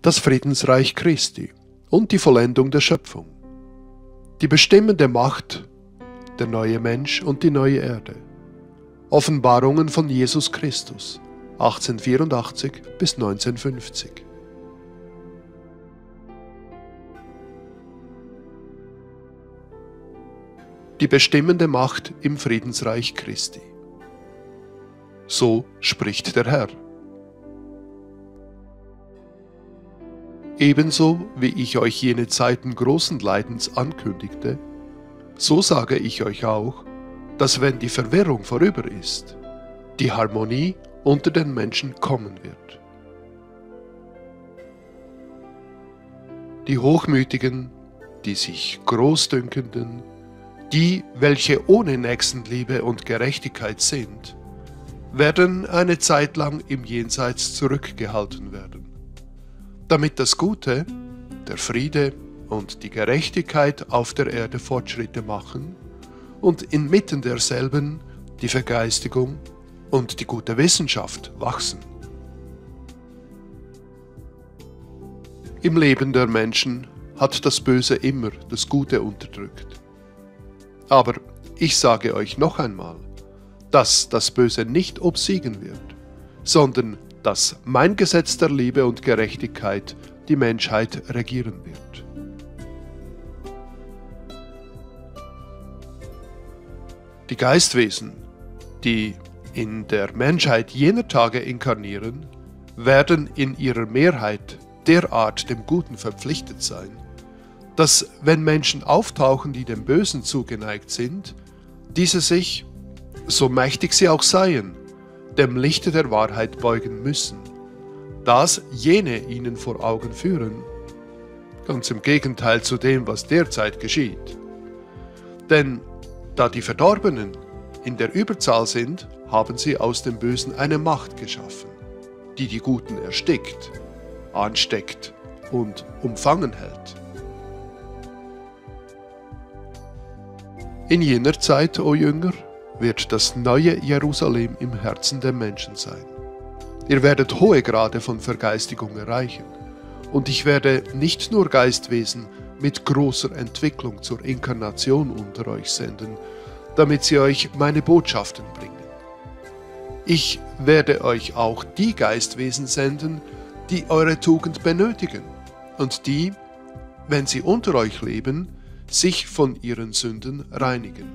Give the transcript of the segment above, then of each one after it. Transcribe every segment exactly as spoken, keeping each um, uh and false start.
das Friedensreich Christi und die Vollendung der Schöpfung, die bestimmende Macht, der neue Mensch und die neue Erde. Offenbarungen von Jesus Christus, achtzehnhundertvierundachtzig bis neunzehnhundertfünfzig. Die bestimmende Macht im Friedensreich Christi. So spricht der Herr. Ebenso wie ich euch jene Zeiten großen Leidens ankündigte, so sage ich euch auch, dass wenn die Verwirrung vorüber ist, die Harmonie unter den Menschen kommen wird. Die Hochmütigen, die sich Großdünkenden, die, welche ohne Nächstenliebe und Gerechtigkeit sind, werden eine Zeit lang im Jenseits zurückgehalten werden, damit das Gute, der Friede und die Gerechtigkeit auf der Erde Fortschritte machen und inmitten derselben die Vergeistigung und die gute Wissenschaft wachsen. Im Leben der Menschen hat das Böse immer das Gute unterdrückt. Aber ich sage euch noch einmal, dass das Böse nicht obsiegen wird, sondern dass mein Gesetz der Liebe und Gerechtigkeit die Menschheit regieren wird. Die Geistwesen, die in der Menschheit jener Tage inkarnieren, werden in ihrer Mehrheit derart dem Guten verpflichtet sein, dass, wenn Menschen auftauchen, die dem Bösen zugeneigt sind, diese sich, so mächtig sie auch seien, dem Lichte der Wahrheit beugen müssen, das jene ihnen vor Augen führen, ganz im Gegenteil zu dem, was derzeit geschieht. Denn da die Verdorbenen in der Überzahl sind, haben sie aus dem Bösen eine Macht geschaffen, die die Guten erstickt, ansteckt und umfangen hält. In jener Zeit, o Jünger, wird das neue Jerusalem im Herzen der Menschen sein. Ihr werdet hohe Grade von Vergeistigung erreichen, und ich werde nicht nur Geistwesen mit großer Entwicklung zur Inkarnation unter euch senden, damit sie euch meine Botschaften bringen. Ich werde euch auch die Geistwesen senden, die eure Tugend benötigen und die, wenn sie unter euch leben, sich von ihren Sünden reinigen.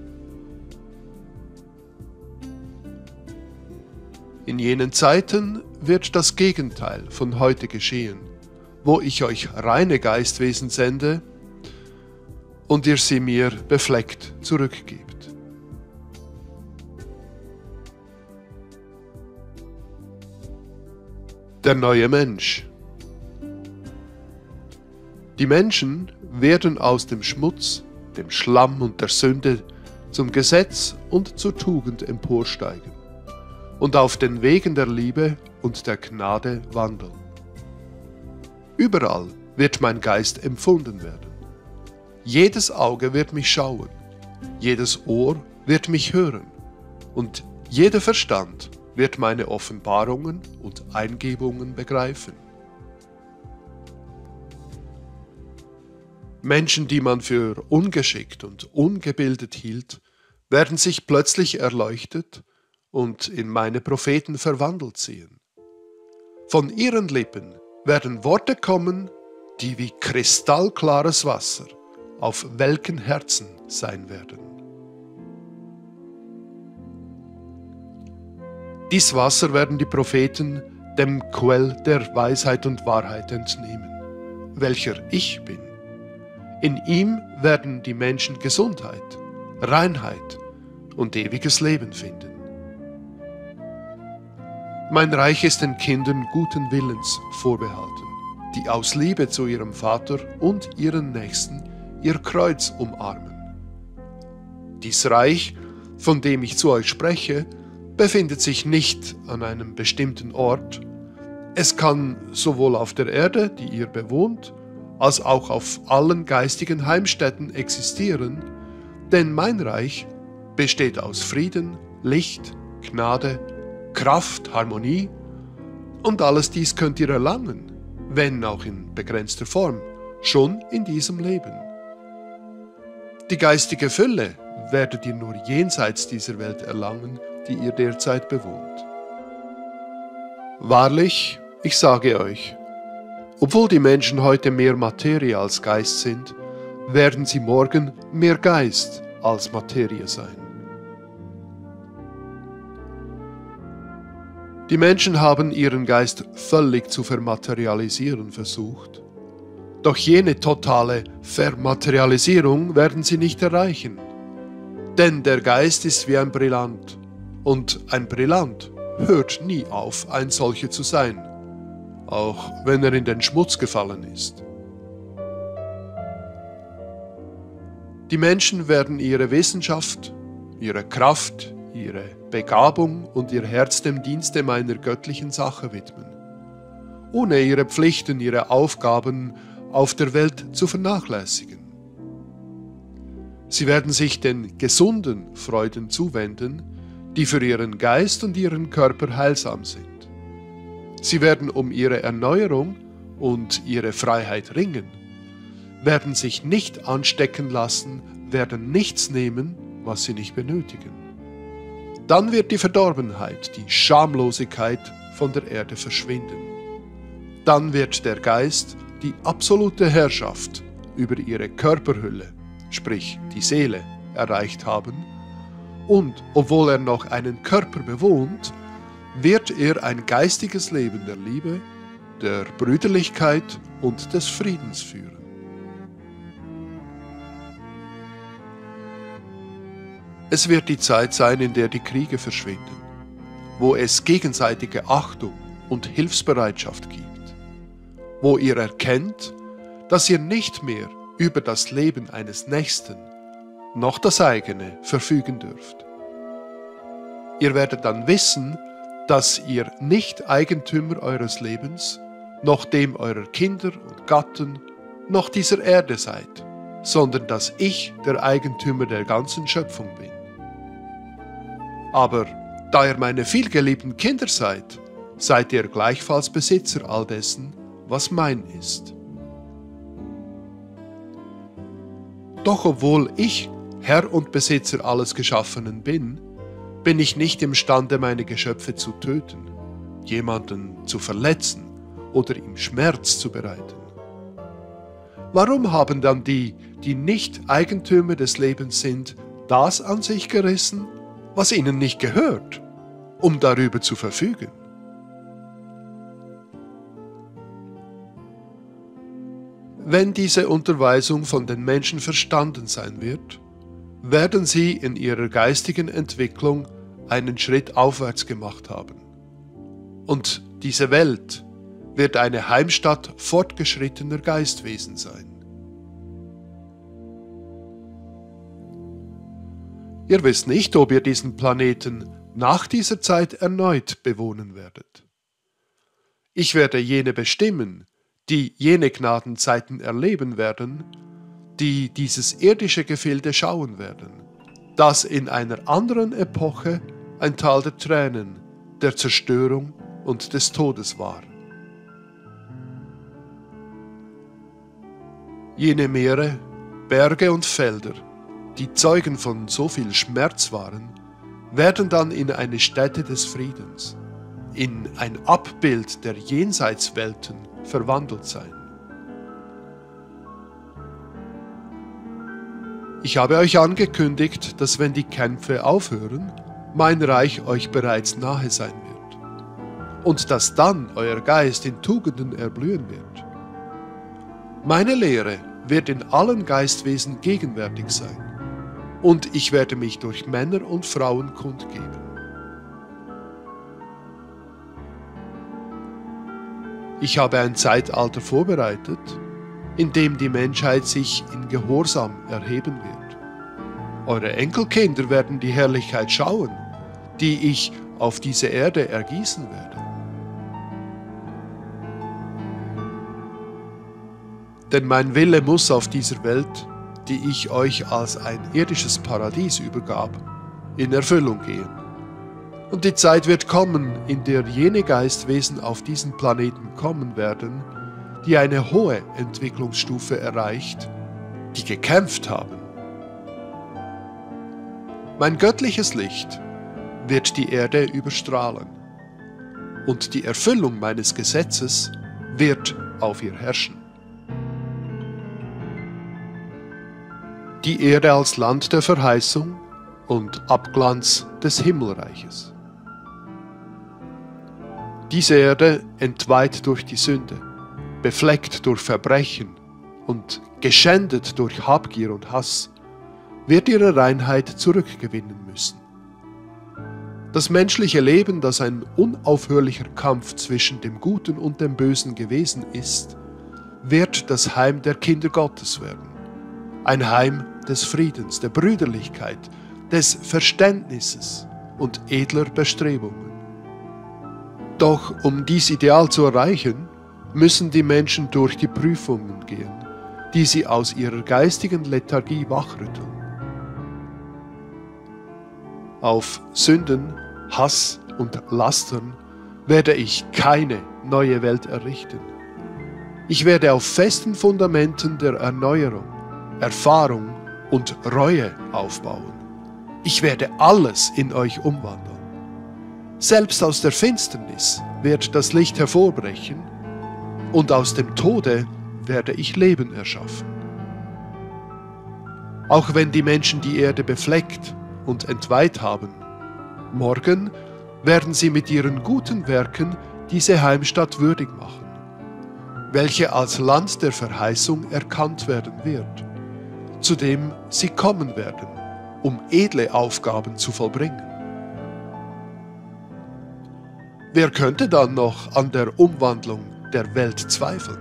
In jenen Zeiten wird das Gegenteil von heute geschehen, wo ich euch reine Geistwesen sende und ihr sie mir befleckt zurückgebt. Der neue Mensch. Die Menschen werden aus dem Schmutz, dem Schlamm und der Sünde zum Gesetz und zur Tugend emporsteigen und auf den Wegen der Liebe und der Gnade wandeln. Überall wird mein Geist empfunden werden. Jedes Auge wird mich schauen, jedes Ohr wird mich hören und jeder Verstand wird meine Offenbarungen und Eingebungen begreifen. Menschen, die man für ungeschickt und ungebildet hielt, werden sich plötzlich erleuchtet und in meine Propheten verwandelt sehen. Von ihren Lippen werden Worte kommen, die wie kristallklares Wasser auf welken Herzen sein werden. Dies Wasser werden die Propheten dem Quell der Weisheit und Wahrheit entnehmen, welcher ich bin. In ihm werden die Menschen Gesundheit, Reinheit und ewiges Leben finden. Mein Reich ist den Kindern guten Willens vorbehalten, die aus Liebe zu ihrem Vater und ihren Nächsten ihr Kreuz umarmen. Dies Reich, von dem ich zu euch spreche, befindet sich nicht an einem bestimmten Ort. Es kann sowohl auf der Erde, die ihr bewohnt, als auch auf allen geistigen Heimstätten existieren, denn mein Reich besteht aus Frieden, Licht, Gnade, Kraft, Harmonie, und alles dies könnt ihr erlangen, wenn auch in begrenzter Form, schon in diesem Leben. Die geistige Fülle werdet ihr nur jenseits dieser Welt erlangen, die ihr derzeit bewohnt. Wahrlich, ich sage euch, obwohl die Menschen heute mehr Materie als Geist sind, werden sie morgen mehr Geist als Materie sein. Die Menschen haben ihren Geist völlig zu vermaterialisieren versucht, doch jene totale Vermaterialisierung werden sie nicht erreichen. Denn der Geist ist wie ein Brillant, und ein Brillant hört nie auf, ein solcher zu sein, auch wenn er in den Schmutz gefallen ist. Die Menschen werden ihre Wissenschaft, ihre Kraft, ihre Begabung und ihr Herz dem Dienste meiner göttlichen Sache widmen, ohne ihre Pflichten, ihre Aufgaben auf der Welt zu vernachlässigen. Sie werden sich den gesunden Freuden zuwenden, die für ihren Geist und ihren Körper heilsam sind. Sie werden um ihre Erneuerung und ihre Freiheit ringen, werden sich nicht anstecken lassen, werden nichts nehmen, was sie nicht benötigen. Dann wird die Verdorbenheit, die Schamlosigkeit von der Erde verschwinden. Dann wird der Geist die absolute Herrschaft über ihre Körperhülle, sprich die Seele, erreicht haben, und obwohl er noch einen Körper bewohnt, wird er ein geistiges Leben der Liebe, der Brüderlichkeit und des Friedens führen. Es wird die Zeit sein, in der die Kriege verschwinden, wo es gegenseitige Achtung und Hilfsbereitschaft gibt, wo ihr erkennt, dass ihr nicht mehr über das Leben eines Nächsten noch das eigene verfügen dürft. Ihr werdet dann wissen, dass ihr nicht Eigentümer eures Lebens, noch dem eurer Kinder und Gatten, noch dieser Erde seid, sondern dass ich der Eigentümer der ganzen Schöpfung bin. Aber da ihr meine vielgeliebten Kinder seid, seid ihr gleichfalls Besitzer all dessen, was mein ist. Doch obwohl ich Herr und Besitzer alles Geschaffenen bin, bin ich nicht imstande, meine Geschöpfe zu töten, jemanden zu verletzen oder ihm Schmerz zu bereiten. Warum haben dann die, die nicht Eigentümer des Lebens sind, das an sich gerissen, was ihnen nicht gehört, um darüber zu verfügen? Wenn diese Unterweisung von den Menschen verstanden sein wird, werden sie in ihrer geistigen Entwicklung einen Schritt aufwärts gemacht haben. Und diese Welt wird eine Heimstatt fortgeschrittener Geistwesen sein. Ihr wisst nicht, ob ihr diesen Planeten nach dieser Zeit erneut bewohnen werdet. Ich werde jene bestimmen, die jene Gnadenzeiten erleben werden, die dieses irdische Gefilde schauen werden, das in einer anderen Epoche ein Tal der Tränen, der Zerstörung und des Todes war. Jene Meere, Berge und Felder, die Zeugen von so viel Schmerz waren, werden dann in eine Stätte des Friedens, in ein Abbild der Jenseitswelten verwandelt sein. Ich habe euch angekündigt, dass wenn die Kämpfe aufhören, mein Reich euch bereits nahe sein wird und dass dann euer Geist in Tugenden erblühen wird. Meine Lehre wird in allen Geistwesen gegenwärtig sein und ich werde mich durch Männer und Frauen kundgeben. Ich habe ein Zeitalter vorbereitet, in dem die Menschheit sich in Gehorsam erheben wird. Eure Enkelkinder werden die Herrlichkeit schauen, die ich auf diese Erde ergießen werde. Denn mein Wille muss auf dieser Welt, die ich euch als ein irdisches Paradies übergab, in Erfüllung gehen. Und die Zeit wird kommen, in der jene Geistwesen auf diesen Planeten kommen werden, die eine hohe Entwicklungsstufe erreicht, die gekämpft haben. Mein göttliches Licht wird die Erde überstrahlen, und die Erfüllung meines Gesetzes wird auf ihr herrschen. Die Erde als Land der Verheißung und Abglanz des Himmelreiches. Diese Erde, entweiht durch die Sünde, befleckt durch Verbrechen und geschändet durch Habgier und Hass, wird ihre Reinheit zurückgewinnen müssen. Das menschliche Leben, das ein unaufhörlicher Kampf zwischen dem Guten und dem Bösen gewesen ist, wird das Heim der Kinder Gottes werden. Ein Heim des Friedens, der Brüderlichkeit, des Verständnisses und edler Bestrebungen. Doch um dies Ideal zu erreichen, müssen die Menschen durch die Prüfungen gehen, die sie aus ihrer geistigen Lethargie wachrütteln. Auf Sünden, Hass und Lastern werde ich keine neue Welt errichten. Ich werde auf festen Fundamenten der Erneuerung, Erfahrung und Reue aufbauen. Ich werde alles in euch umwandeln. Selbst aus der Finsternis wird das Licht hervorbrechen, und aus dem Tode werde ich Leben erschaffen. Auch wenn die Menschen die Erde befleckt und entweiht haben, morgen werden sie mit ihren guten Werken diese Heimstatt würdig machen, welche als Land der Verheißung erkannt werden wird, zu dem sie kommen werden, um edle Aufgaben zu vollbringen. Wer könnte dann noch an der Umwandlung der Welt zweifeln?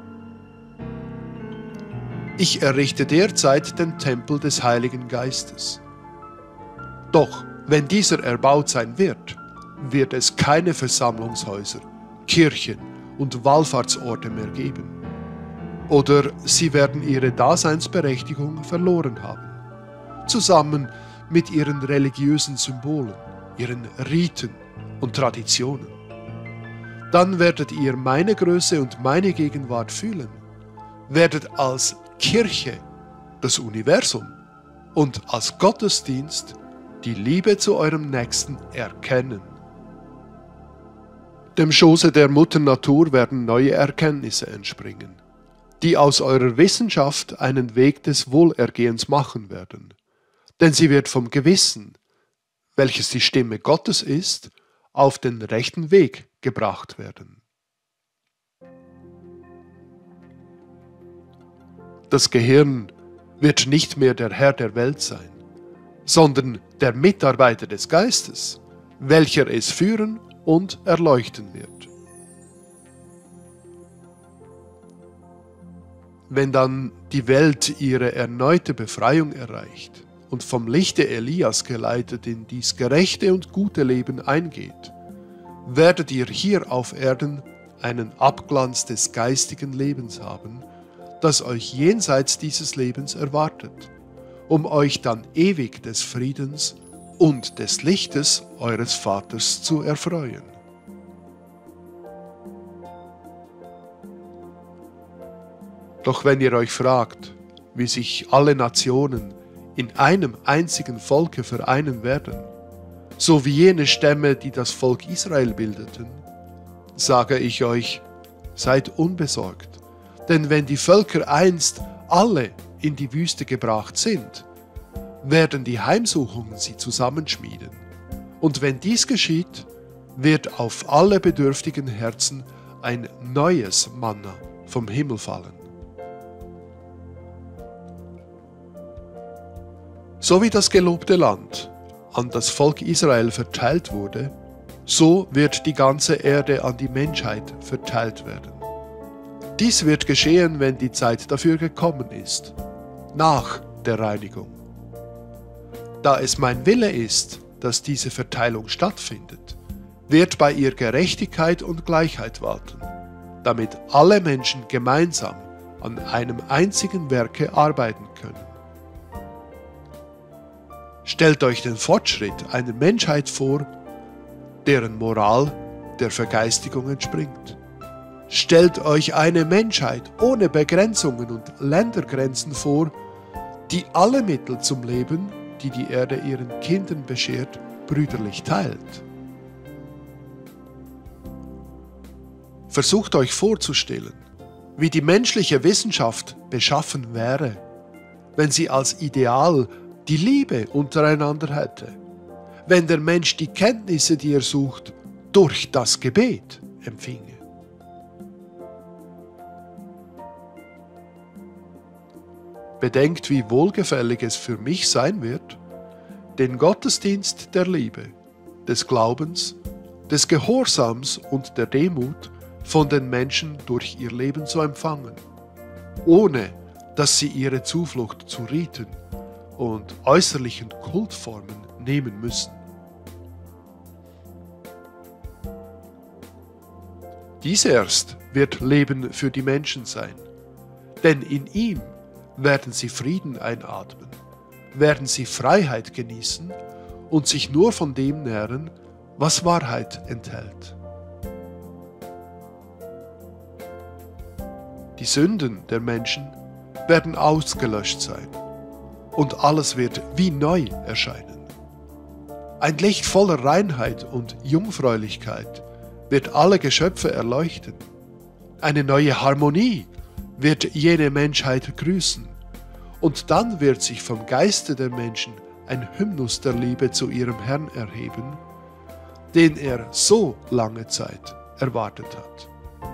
Ich errichte derzeit den Tempel des Heiligen Geistes. Doch wenn dieser erbaut sein wird, wird es keine Versammlungshäuser, Kirchen und Wallfahrtsorte mehr geben. Oder sie werden ihre Daseinsberechtigung verloren haben, zusammen mit ihren religiösen Symbolen, ihren Riten und Traditionen. Dann werdet ihr meine Größe und meine Gegenwart fühlen, werdet als Kirche das Universum und als Gottesdienst die Liebe zu eurem Nächsten erkennen. Dem Schoße der Mutter Natur werden neue Erkenntnisse entspringen, die aus eurer Wissenschaft einen Weg des Wohlergehens machen werden. Denn sie wird vom Gewissen, welches die Stimme Gottes ist, auf den rechten Weg gebracht werden. Das Gehirn wird nicht mehr der Herr der Welt sein, sondern der Mitarbeiter des Geistes, welcher es führen und erleuchten wird. Wenn dann die Welt ihre erneute Befreiung erreicht und vom Lichte Elias geleitet in dies gerechte und gute Leben eingeht, werdet ihr hier auf Erden einen Abglanz des geistigen Lebens haben, das euch jenseits dieses Lebens erwartet, um euch dann ewig des Friedens und des Lichtes eures Vaters zu erfreuen. Doch wenn ihr euch fragt, wie sich alle Nationen in einem einzigen Volke vereinen werden, so wie jene Stämme, die das Volk Israel bildeten, sage ich euch, seid unbesorgt, denn wenn die Völker einst alle in die Wüste gebracht sind, werden die Heimsuchungen sie zusammenschmieden. Und wenn dies geschieht, wird auf alle bedürftigen Herzen ein neues Manna vom Himmel fallen. So wie das gelobte Land an das Volk Israel verteilt wurde, so wird die ganze Erde an die Menschheit verteilt werden. Dies wird geschehen, wenn die Zeit dafür gekommen ist, nach der Reinigung. Da es mein Wille ist, dass diese Verteilung stattfindet, wird bei ihr Gerechtigkeit und Gleichheit walten, damit alle Menschen gemeinsam an einem einzigen Werke arbeiten können. Stellt euch den Fortschritt einer Menschheit vor, deren Moral der Vergeistigung entspringt. Stellt euch eine Menschheit ohne Begrenzungen und Ländergrenzen vor, die alle Mittel zum Leben, die die Erde ihren Kindern beschert, brüderlich teilt. Versucht euch vorzustellen, wie die menschliche Wissenschaft beschaffen wäre, wenn sie als Ideal die Liebe untereinander hätte, wenn der Mensch die Kenntnisse, die er sucht, durch das Gebet empfinge. Bedenkt, wie wohlgefällig es für mich sein wird, den Gottesdienst der Liebe, des Glaubens, des Gehorsams und der Demut von den Menschen durch ihr Leben zu empfangen, ohne dass sie ihre Zuflucht zu Riten und äußerlichen Kultformen nehmen müssen. Dies erst wird Leben für die Menschen sein, denn in ihm werden sie Frieden einatmen, werden sie Freiheit genießen und sich nur von dem nähren, was Wahrheit enthält. Die Sünden der Menschen werden ausgelöscht sein und alles wird wie neu erscheinen. Ein Licht voller Reinheit und Jungfräulichkeit wird alle Geschöpfe erleuchten. Eine neue Harmonie wird jene Menschheit grüßen, und dann wird sich vom Geiste der Menschen ein Hymnus der Liebe zu ihrem Herrn erheben, den er so lange Zeit erwartet hat.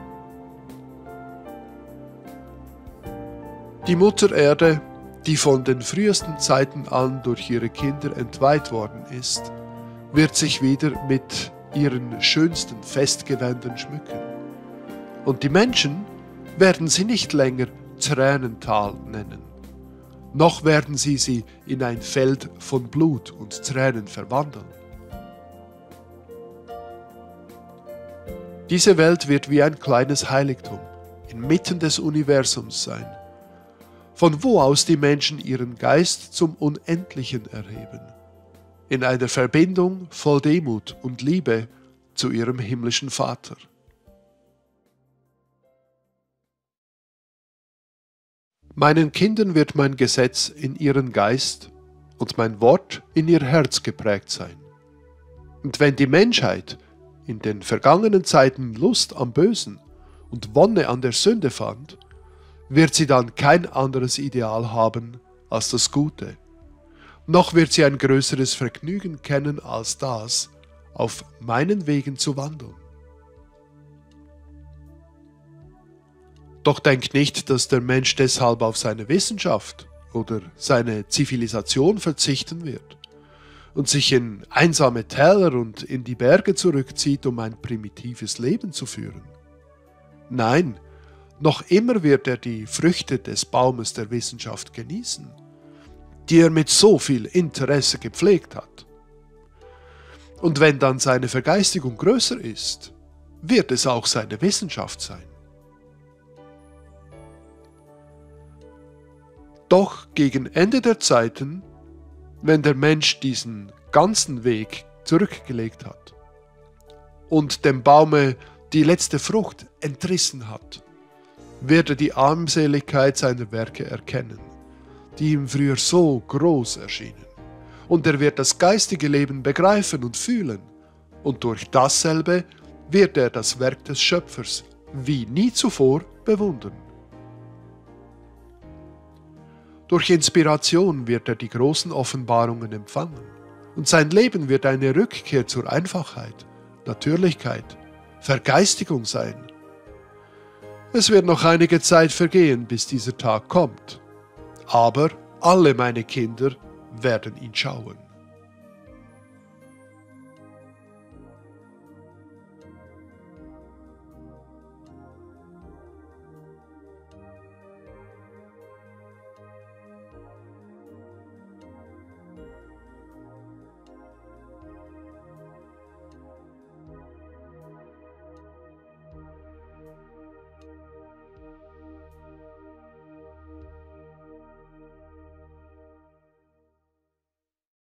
Die Mutter Erde, die von den frühesten Zeiten an durch ihre Kinder entweiht worden ist, wird sich wieder mit ihren schönsten Festgewändern schmücken. Und die Menschen werden sie nicht länger Tränental nennen, noch werden sie sie in ein Feld von Blut und Tränen verwandeln. Diese Welt wird wie ein kleines Heiligtum inmitten des Universums sein, von wo aus die Menschen ihren Geist zum Unendlichen erheben, in einer Verbindung voll Demut und Liebe zu ihrem himmlischen Vater. Meinen Kindern wird mein Gesetz in ihren Geist und mein Wort in ihr Herz geprägt sein. Und wenn die Menschheit in den vergangenen Zeiten Lust am Bösen und Wonne an der Sünde fand, wird sie dann kein anderes Ideal haben als das Gute. Noch wird sie ein größeres Vergnügen kennen als das, auf meinen Wegen zu wandeln. Doch denkt nicht, dass der Mensch deshalb auf seine Wissenschaft oder seine Zivilisation verzichten wird und sich in einsame Täler und in die Berge zurückzieht, um ein primitives Leben zu führen. Nein, noch immer wird er die Früchte des Baumes der Wissenschaft genießen, die er mit so viel Interesse gepflegt hat. Und wenn dann seine Vergeistigung größer ist, wird es auch seine Wissenschaft sein. Doch gegen Ende der Zeiten, wenn der Mensch diesen ganzen Weg zurückgelegt hat und dem Baume die letzte Frucht entrissen hat, wird er die Armseligkeit seiner Werke erkennen, die ihm früher so groß erschienen. Und er wird das geistige Leben begreifen und fühlen, und durch dasselbe wird er das Werk des Schöpfers wie nie zuvor bewundern. Durch Inspiration wird er die großen Offenbarungen empfangen, und sein Leben wird eine Rückkehr zur Einfachheit, Natürlichkeit, Vergeistigung sein. Es wird noch einige Zeit vergehen, bis dieser Tag kommt, aber alle meine Kinder werden ihn schauen.